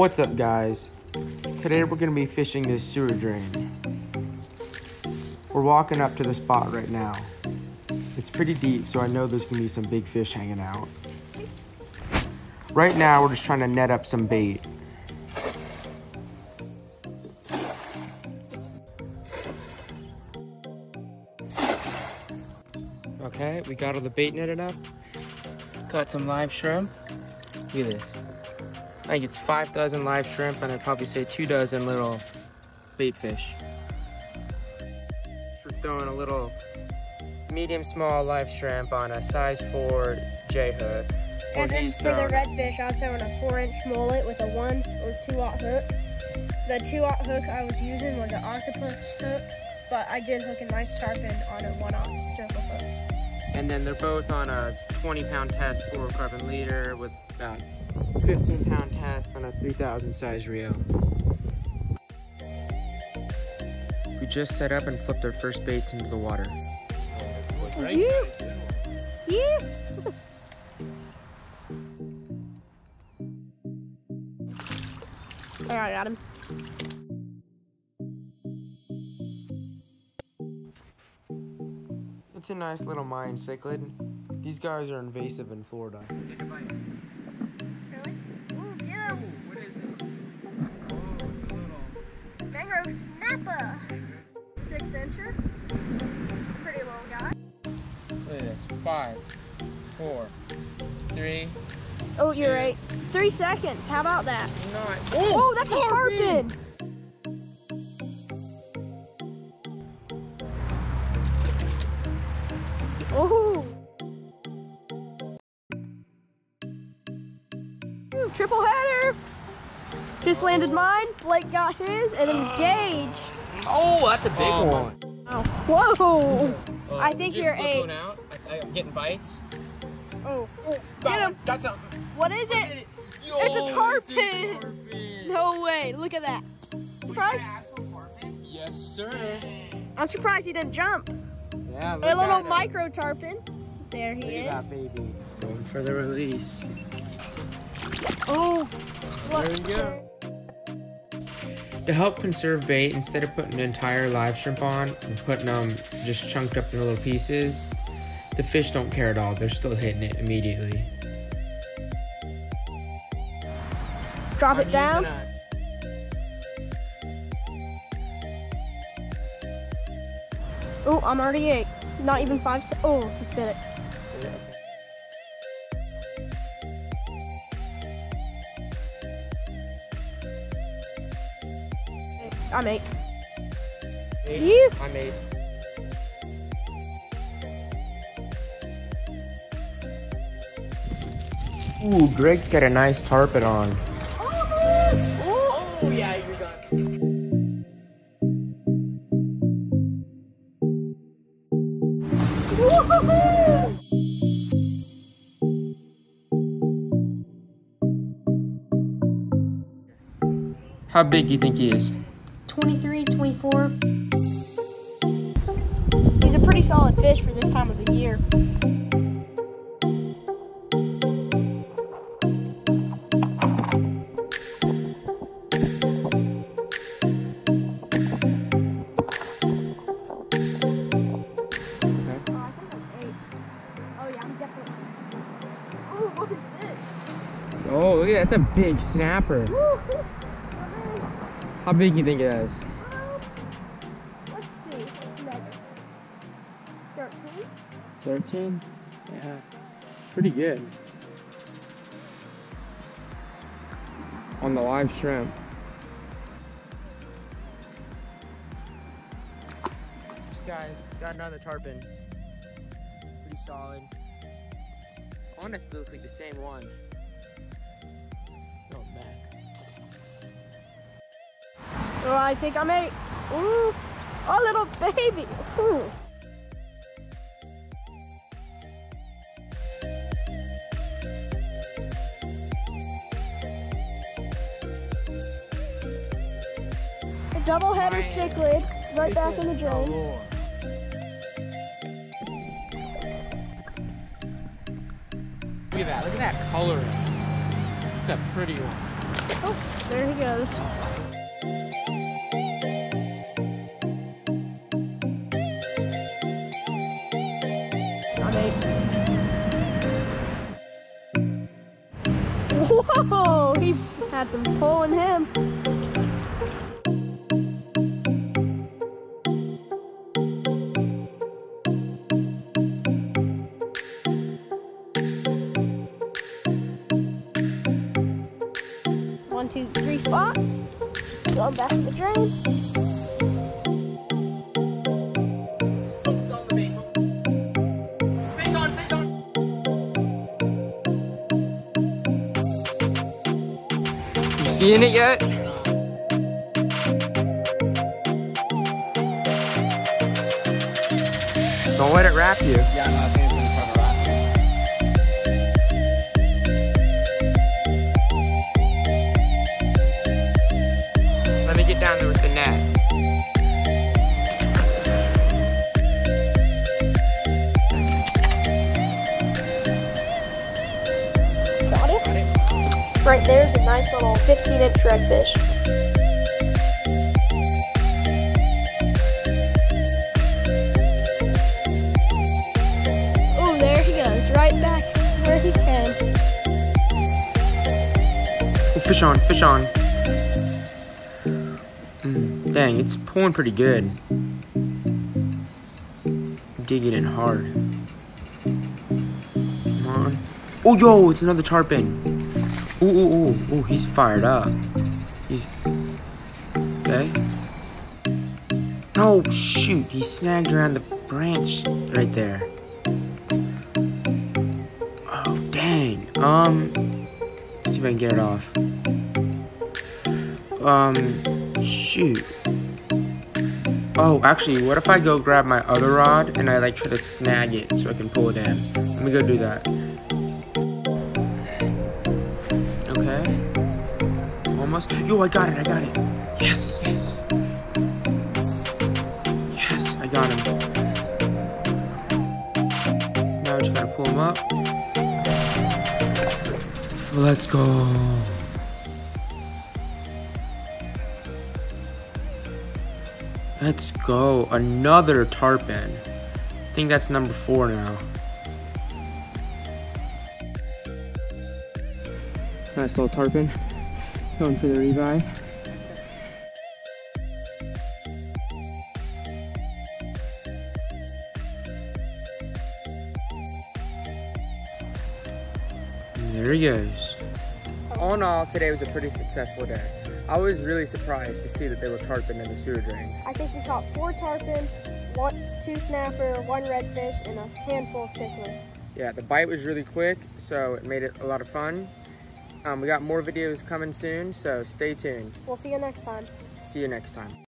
What's up, guys? Today we're gonna be fishing this sewer drain. We're walking up to the spot right now. It's pretty deep, so I know there's gonna be some big fish hanging out. Right now, we're just trying to net up some bait. Okay, we got all the bait netted up. Got some live shrimp. Look at this. I think it's 5 dozen live shrimp, and I'd probably say 2 dozen little bait fish. We're throwing a little medium small live shrimp on a size 4 J-hook. And then for the redfish, I was throwing a 4-inch mullet with a 1 or 2-aught hook. The 2-aught hook I was using was an octopus hook, but I did hook a nice tarpon on a 1-aught circle hook. And then they're both on a 20-pound test fluorocarbon leader with about 15-pound test on a 3,000 size reel. We just set up and flipped our first baits into the water. Yeah. Yeah. I got him. It's a nice little mine cichlid. These guys are invasive in Florida. Really? Ooh, get him. What is it? Oh, it's a little Mangrove snapper. 6-incher. Pretty little guy. Look at this. 5, 4, 3. Oh, you're right. 3 seconds. How about that? Not. Oh, that's a tarpon. Oh. Ooh, triple header. Just landed mine. Blake got his and engaged. Oh, that's a big one. Oh. Whoa. I think you're 8. Out. I'm getting bites. Oh. Get him. Got something. What is it? Yo, It's a tarpon. It's a tarpon. No way. Look at that. Surprised? Yes, sir. I'm surprised he didn't jump. Yeah, look A little at him. micro tarpon. There he Look is. at that baby. Going for the release. Oh. There we go. To help conserve bait, instead of putting an entire live shrimp on and putting them just chunked up into little pieces, the fish don't care at all. They're still hitting it immediately. Drop it down. Oh, I'm already 8. Not even 5 seconds. Oh, he spit it. I'm 8. You? I'm 8. Ooh, Greg's got a nice tarpon on. Oh, yeah, you're done. How big do you think he is? 23, 24. He's a pretty solid fish for this time of the year. Oh, look at that. That's a big snapper. How big do you think it is? Let's see. Let's measure. 13? 13? Yeah. It's pretty good. On the live shrimp. Guys, got another tarpon. Pretty solid. Honestly, looks like the same one. Go back. Oh, I think I'm 8. Ooh, a little baby. Ooh. A double header cichlid right back in the drain. Look at that coloring. It's a pretty one. Oh, there he goes. Whoa, he had some pull in him. One, two, three spots. Going back to the drain. Something's on the bait. Fish on, fish on. You seeing it yet? Don't let it wrap you. Yeah, no, I think it's gonna try to wrap me. Let me get down there with the net. Got it? Right there's a nice little 15-inch redfish. Oh, there he goes, right back where he came. Oh, fish on, fish on. Dang, it's pulling pretty good. Dig it in hard. Come on. Oh, yo, it's another tarpon. Ooh, ooh, ooh, ooh, he's fired up. He's... Okay. Oh, shoot, he snagged around the branch right there. Oh, dang. Let's see if I can get it off. Shoot. Oh, actually, what if I go grab my other rod and I like try to snag it so I can pull it in? Let me go do that. Okay. Almost. Yo, I got it, I got it. Yes. Yes, I got him. Now I just gotta pull him up. Let's go. Let's go. Another tarpon. I think that's number 4 now. Nice little tarpon. Going for the revive. And there he goes. All in all, today was a pretty successful day. I was really surprised to see that there were tarpon in the sewer drain. I think we caught 4 tarpon, 2 snapper, 1 redfish, and a handful of cichlids. Yeah, the bite was really quick, so it made it a lot of fun. We got more videos coming soon, so stay tuned. We'll see you next time. See you next time.